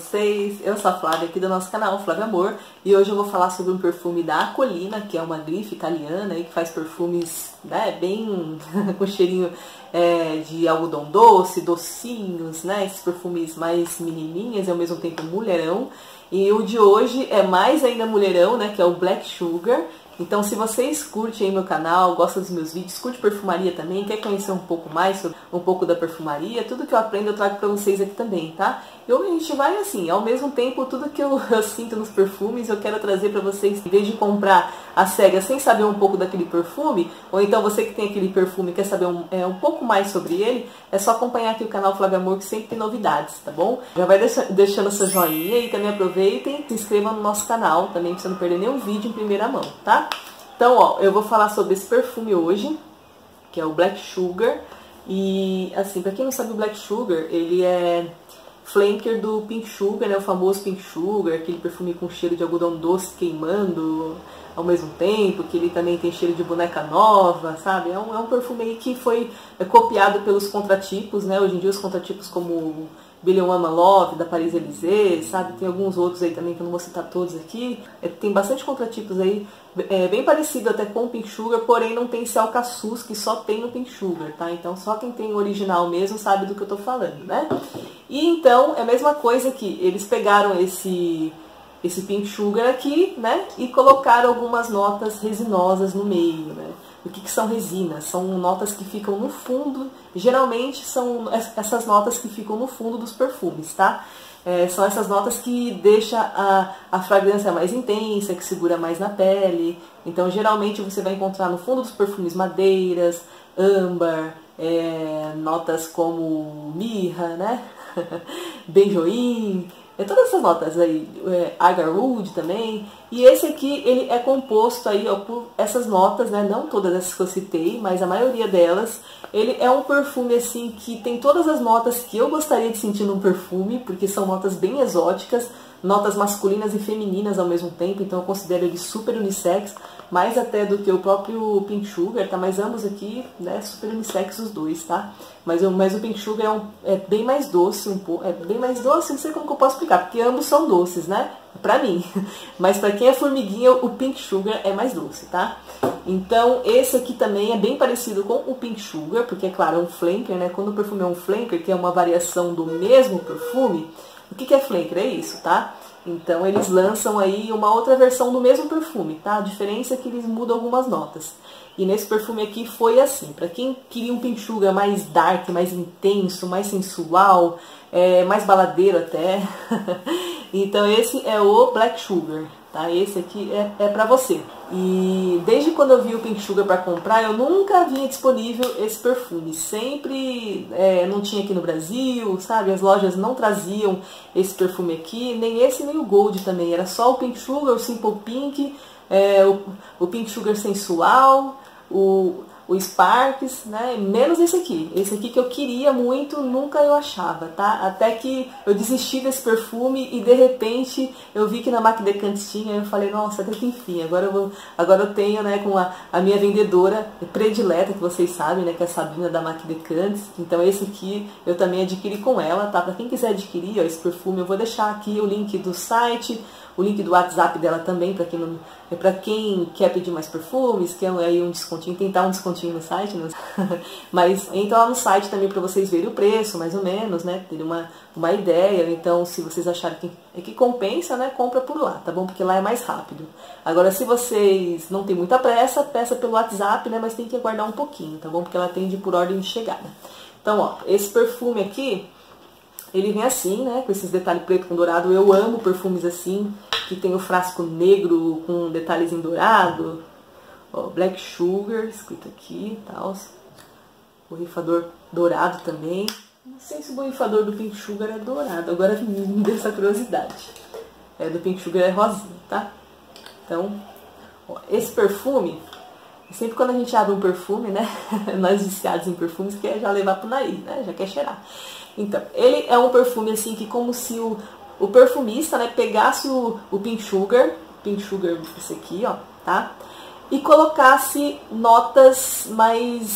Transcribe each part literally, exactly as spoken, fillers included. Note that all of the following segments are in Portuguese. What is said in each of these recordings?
vocês? Eu sou a Flávia aqui do nosso canal Flávia Amor e hoje eu vou falar sobre um perfume da Acolina, que é uma grife italiana aí, que faz perfumes, né, bem com cheirinho é, de algodão doce, docinhos, né, esses perfumes mais menininhas e ao mesmo tempo mulherão. E o de hoje é mais ainda mulherão, né, que é o Black Sugar. Então, se vocês curtem aí meu canal, gostam dos meus vídeos, curte perfumaria também, quer conhecer um pouco mais sobre um pouco da perfumaria, tudo que eu aprendo eu trago pra vocês aqui também, tá? E a gente vai assim, ao mesmo tempo, tudo que eu, eu sinto nos perfumes, eu quero trazer pra vocês, em vez de comprar a cega sem saber um pouco daquele perfume, ou então você que tem aquele perfume e quer saber um, é, um pouco mais sobre ele, é só acompanhar aqui o canal Flávia Amor, que sempre tem novidades, tá bom? Já vai deixa, deixando seu joinha e também aproveitem, se inscrevam no nosso canal, também pra você não perder nenhum vídeo em primeira mão, tá? Então, ó, eu vou falar sobre esse perfume hoje, que é o Black Sugar. E, assim, pra quem não sabe, o Black Sugar, ele é flanker do Pink Sugar, né? O famoso Pink Sugar, aquele perfume com cheiro de algodão doce queimando ao mesmo tempo, que ele também tem cheiro de boneca nova, sabe? É um, é um perfume aí que foi é, copiado pelos contratipos, né? Hoje em dia os contratipos como Billy One Love, da Paris Élysée, sabe? Tem alguns outros aí também que eu não vou citar todos aqui. É, tem bastante contratipos aí, é, bem parecido até com o Pink Sugar, porém não tem esse alcaçuz que só tem no Pink Sugar, tá? Então só quem tem o original mesmo sabe do que eu tô falando, né? E então é a mesma coisa que eles pegaram esse, esse Pink Sugar aqui, né? E colocaram algumas notas resinosas no meio, né? O que, que são resinas? São notas que ficam no fundo, geralmente são essas notas que ficam no fundo dos perfumes, tá? É, são essas notas que deixam a, a fragrância mais intensa, que segura mais na pele. Então, geralmente você vai encontrar no fundo dos perfumes madeiras, âmbar, é, notas como mirra, né? Benjoim, é, todas essas notas aí, é, agarwood também. E esse aqui, ele é composto aí, ó, por essas notas, né? Não todas essas que eu citei, mas a maioria delas. Ele é um perfume, assim, que tem todas as notas que eu gostaria de sentir num perfume, porque são notas bem exóticas, notas masculinas e femininas ao mesmo tempo, então eu considero ele super unissex, mais até do que o próprio Pink Sugar, tá? Mas ambos aqui, né, super unissex os dois, tá? Mas, eu, mas o Pink Sugar é, um, é bem mais doce, um pouco, é bem mais doce, não sei como que eu posso explicar, porque ambos são doces, né? Pra mim. Mas pra quem é formiguinha, o Pink Sugar é mais doce, tá? Então, esse aqui também é bem parecido com o Pink Sugar, porque, é claro, é um flanker, né? Quando o perfume é um flanker, que é uma variação do mesmo perfume, o que, que é flanker? É isso, tá? Então, eles lançam aí uma outra versão do mesmo perfume, tá? A diferença é que eles mudam algumas notas. E nesse perfume aqui foi assim, pra quem queria um Pink Sugar mais dark, mais intenso, mais sensual, é, mais baladeiro até, então esse é o Black Sugar, tá? Esse aqui é, é pra você. E desde quando eu vi o Pink Sugar pra comprar, eu nunca vinha disponível esse perfume. Sempre é, não tinha aqui no Brasil, sabe? As lojas não traziam esse perfume aqui, nem esse nem o Gold também. Era só o Pink Sugar, o Simple Pink, é, o, o Pink Sugar Sensual, o, o Sparks, né? Menos esse aqui. Esse aqui que eu queria muito, nunca eu achava, tá? Até que eu desisti desse perfume e de repente eu vi que na Mac Decante tinha, eu falei, nossa, até que enfim, agora eu, vou, agora eu tenho, né, com a, a minha vendedora predileta, que vocês sabem, né, que é a Sabrina da Mac Decante. Então esse aqui eu também adquiri com ela, tá? Pra quem quiser adquirir, ó, esse perfume, eu vou deixar aqui o link do site, o link do WhatsApp dela também, para quem não, é para quem quer pedir mais perfumes, quer aí um descontinho, tentar um descontinho no site, né? Mas entra lá no site também para vocês verem o preço, mais ou menos, né? Terem uma, uma ideia. Então, se vocês acharem que, é que compensa, né? Compra por lá, tá bom? Porque lá é mais rápido. Agora, se vocês não tem muita pressa, peça pelo WhatsApp, né? Mas tem que aguardar um pouquinho, tá bom? Porque ela atende por ordem de chegada. Então, ó, esse perfume aqui, ele vem assim, né, com esses detalhes preto com dourado. Eu amo perfumes assim, que tem o frasco negro com detalhes em dourado. Ó, Black Sugar, escrito aqui e tal. Borrifador dourado também. Não sei se o borrifador do Pink Sugar é dourado, agora me deu essa curiosidade. É, do Pink Sugar é rosinha, tá? Então, ó, esse perfume, sempre quando a gente abre um perfume, né, nós viciados em perfumes, quer já levar pro nariz, né, já quer cheirar. Então, ele é um perfume assim que como se o, o perfumista, né, pegasse o, o Pink Sugar, Pink Sugar esse aqui, ó, tá? E colocasse notas mais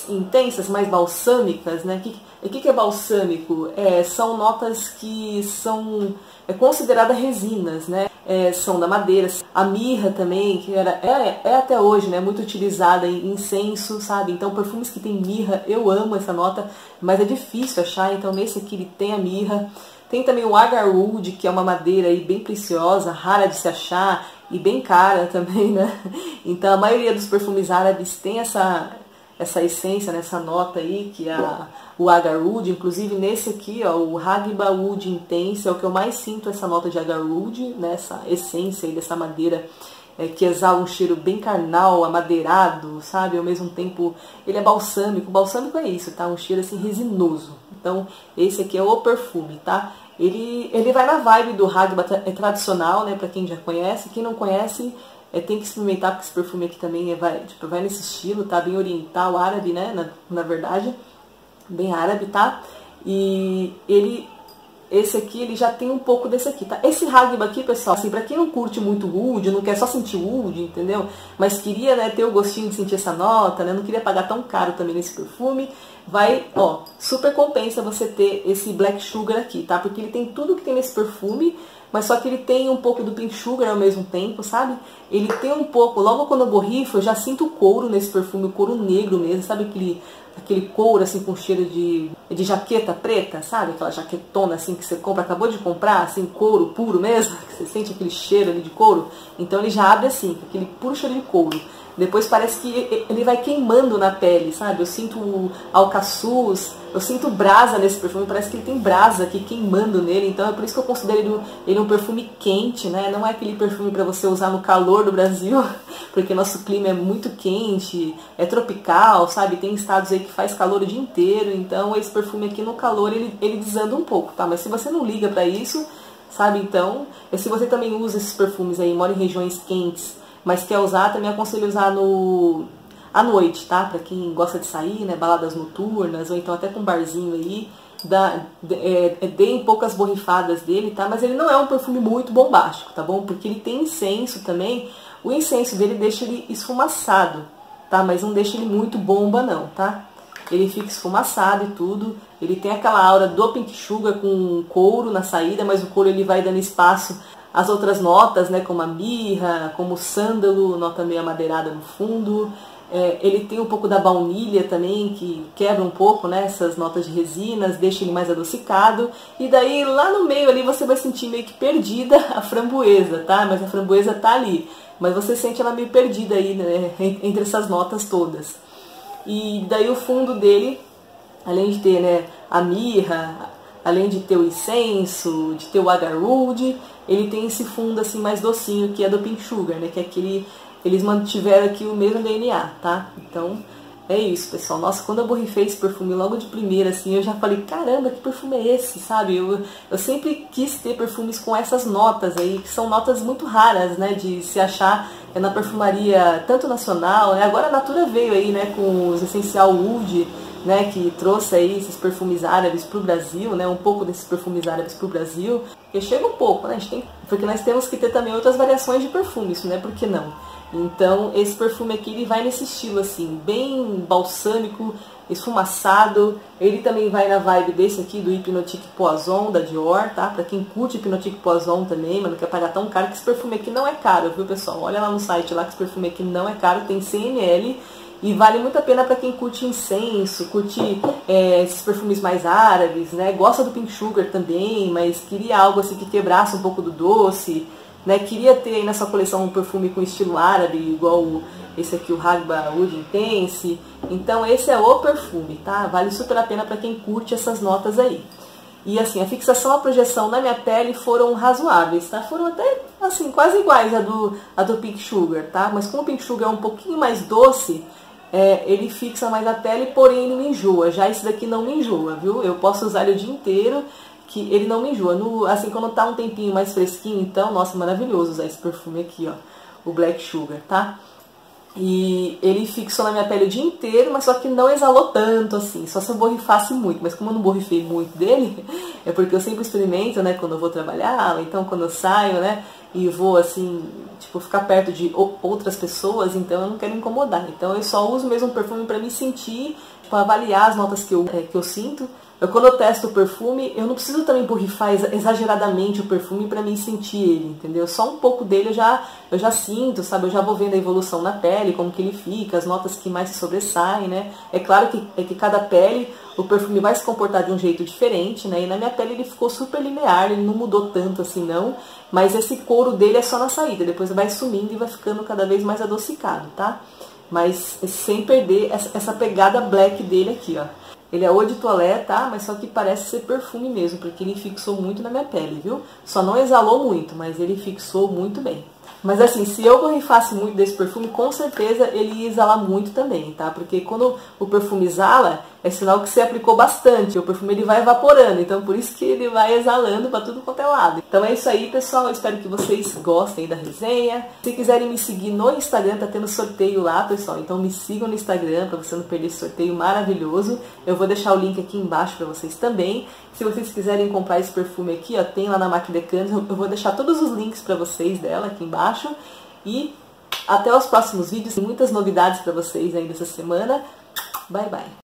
intensas, mais balsâmicas, né? O que, que, que é balsâmico? É, são notas que são é, consideradas resinas, né? É, são da madeira. A mirra também, que era, é, é até hoje, né? Muito utilizada em incenso, sabe? Então perfumes que tem mirra, eu amo essa nota, mas é difícil achar, então nesse aqui ele tem a mirra. Tem também o agarwood, que é uma madeira aí bem preciosa, rara de se achar e bem cara também, né? Então a maioria dos perfumes árabes tem essa, essa essência, né? Essa nota aí, que é a, o agarwood. Inclusive nesse aqui, ó, o Hagba Oud Intense, é o que eu mais sinto essa nota de agarwood, né? Essa essência aí dessa madeira é, que exala um cheiro bem carnal, amadeirado, sabe? Ao mesmo tempo ele é balsâmico. Balsâmico é isso, tá? Um cheiro assim resinoso. Então esse aqui é o perfume, tá? Ele, ele vai na vibe do Hagba é tradicional, né? Pra quem já conhece. Quem não conhece é, tem que experimentar, porque esse perfume aqui também é, vai, tipo, vai nesse estilo, tá? Bem oriental, árabe, né? Na, na verdade, bem árabe, tá? E ele... Esse aqui, ele já tem um pouco desse aqui, tá? Esse Hagba aqui, pessoal, assim, pra quem não curte muito oud, não quer só sentir oud, entendeu? Mas queria, né, ter o gostinho de sentir essa nota, né? Não queria pagar tão caro também nesse perfume. Vai, ó, super compensa você ter esse Black Sugar aqui, tá? Porque ele tem tudo que tem nesse perfume, mas só que ele tem um pouco do Pink Sugar ao mesmo tempo, sabe? Ele tem um pouco, logo quando eu borrifo, eu já sinto o couro nesse perfume, o couro negro mesmo, sabe aquele, aquele couro assim com cheiro de, de jaqueta preta, sabe? Aquela jaquetona assim que você compra, acabou de comprar, assim, couro puro mesmo, que você sente aquele cheiro ali de couro. Então ele já abre assim, com aquele puro cheiro de couro. Depois parece que ele vai queimando na pele, sabe? Eu sinto alcaçuz, eu sinto brasa nesse perfume, parece que ele tem brasa aqui queimando nele. Então é por isso que eu considero ele, ele um perfume quente, né? Não é aquele perfume para você usar no calor do Brasil, porque nosso clima é muito quente, é tropical, sabe? Tem estados aí que faz calor o dia inteiro, então esse perfume aqui no calor ele, ele desanda um pouco, tá? Mas se você não liga para isso, sabe? Então, se você também usa esses perfumes aí, mora em regiões quentes, mas quer usar, também aconselho usar no, à noite, tá? Pra quem gosta de sair, né? Baladas noturnas, ou então até com um barzinho aí. Dá, é, é, deem poucas borrifadas dele, tá? Mas ele não é um perfume muito bombástico, tá bom? Porque ele tem incenso também. O incenso dele deixa ele esfumaçado, tá? Mas não deixa ele muito bomba não, tá? Ele fica esfumaçado e tudo. Ele tem aquela aura do Pink Sugar com couro na saída, mas o couro ele vai dando espaço às outras notas, né, como a mirra, como o sândalo, nota meio amadeirada no fundo. É, ele tem um pouco da baunilha também, que quebra um pouco, né, essas notas de resinas, deixa ele mais adocicado. E daí lá no meio ali você vai sentir meio que perdida a framboesa, tá? Mas a framboesa tá ali. Mas você sente ela meio perdida aí, né, entre essas notas todas. E daí o fundo dele, além de ter, né, a mirra, além de ter o incenso, de ter o agarwood, ele tem esse fundo assim mais docinho, que é do Pink Sugar, né? Que é aquele, eles mantiveram aqui o mesmo D N A, tá? Então é isso, pessoal. Nossa, quando eu borrifei esse perfume logo de primeira, assim, eu já falei, caramba, que perfume é esse, sabe? Eu, eu sempre quis ter perfumes com essas notas aí, que são notas muito raras, né? De se achar na perfumaria, tanto nacional, né? Agora a Natura veio aí, né? Com os Essencial Oud, né, que trouxe aí esses perfumes árabes para o Brasil, né, um pouco desses perfumes árabes para o Brasil. E chega um pouco, né, a gente tem, porque nós temos que ter também outras variações de perfumes, né, por que não? Então esse perfume aqui ele vai nesse estilo assim, bem balsâmico, esfumaçado. Ele também vai na vibe desse aqui do Hypnotique Poison da Dior, tá? Pra quem curte Hypnotique Poison também, mas não quer pagar tão caro, que esse perfume aqui não é caro, viu, pessoal? Olha lá no site lá que esse perfume aqui não é caro, tem cem mililitros. E vale muito a pena para quem curte incenso, curte é, esses perfumes mais árabes, né? Gosta do Pink Sugar também, mas queria algo assim que quebrasse um pouco do doce, né? Queria ter aí na sua coleção um perfume com estilo árabe, igual esse aqui, o Hagba Oud Intense. Então esse é o perfume, tá? Vale super a pena para quem curte essas notas aí. E assim, a fixação e a projeção na minha pele foram razoáveis, tá? Foram até, assim, quase iguais a do, a do Pink Sugar, tá? Mas como o Pink Sugar é um pouquinho mais doce, É, ele fixa mais a pele, porém ele me enjoa. Já esse daqui não me enjoa, viu? Eu posso usar ele o dia inteiro, que ele não me enjoa. No, assim, quando tá um tempinho mais fresquinho, então, nossa, maravilhoso usar esse perfume aqui, ó. O Black Sugar, tá? E ele fixou na minha pele o dia inteiro, mas só que não exalou tanto, assim. Só se eu borrifasse muito. Mas como eu não borrifei muito dele, é porque eu sempre experimento, né? Quando eu vou trabalhar, ou então quando eu saio, né? E vou, assim, tipo, ficar perto de outras pessoas, então eu não quero incomodar. Então eu só uso mesmo perfume pra me sentir tipo, avaliar as notas que eu, é, que eu sinto. Eu, quando eu testo o perfume, eu não preciso também borrifar exageradamente o perfume para mim sentir ele, entendeu? Só um pouco dele eu já, eu já sinto, sabe? Eu já vou vendo a evolução na pele, como que ele fica, as notas que mais se sobressaem, né? É claro que, é que cada pele, o perfume vai se comportar de um jeito diferente, né? E na minha pele ele ficou super linear, ele não mudou tanto assim não, mas esse couro dele é só na saída, depois vai sumindo e vai ficando cada vez mais adocicado, tá? Mas sem perder essa, essa pegada black dele aqui, ó. Ele é eau de toilette, tá? Mas só que parece ser perfume mesmo, porque ele fixou muito na minha pele, viu? Só não exalou muito, mas ele fixou muito bem. Mas assim, se eu borrifasse muito desse perfume, com certeza ele ia exalar muito também, tá? Porque quando o perfume exala, é sinal que você aplicou bastante. O perfume ele vai evaporando, então por isso que ele vai exalando para tudo quanto é lado. Então é isso aí, pessoal. Eu espero que vocês gostem da resenha. Se quiserem me seguir no Instagram, tá tendo sorteio lá, pessoal. Então me sigam no Instagram para você não perder esse sorteio maravilhoso. Eu vou deixar o link aqui embaixo para vocês também. Se vocês quiserem comprar esse perfume aqui, ó, tem lá na Mac Decanter. Eu vou deixar todos os links para vocês dela aqui embaixo. E até os próximos vídeos, muitas novidades para vocês ainda essa semana. Bye, bye!